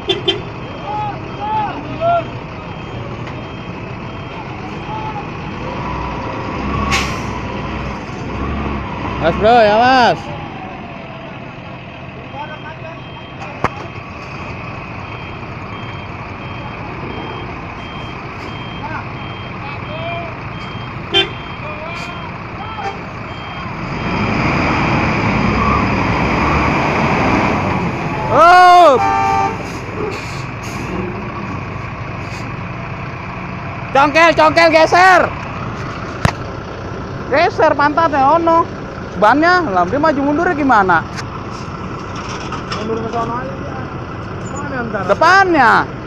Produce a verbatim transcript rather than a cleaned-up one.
Mas bro, ya mas. Oh, congkel, congkel, geser, geser pantatnya, ono, bannya, lah dia maju mundurnya gimana? Mundur ke sono aja dia. Mana antara? Depannya.